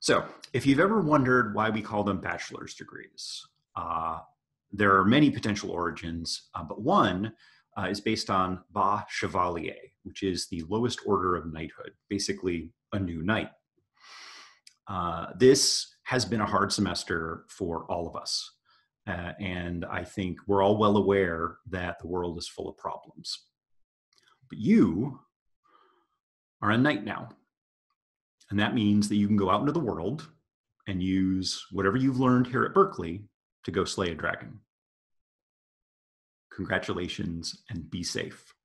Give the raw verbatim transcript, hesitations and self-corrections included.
So, if you've ever wondered why we call them bachelor's degrees, uh, there are many potential origins, uh, but one uh, is based on Bas Chevalier, which is the lowest order of knighthood, basically a new knight. Uh, this has been a hard semester for all of us. Uh, and I think we're all well aware that the world is full of problems. But you are a knight now. And that means that you can go out into the world and use whatever you've learned here at Berkeley to go slay a dragon. Congratulations and be safe.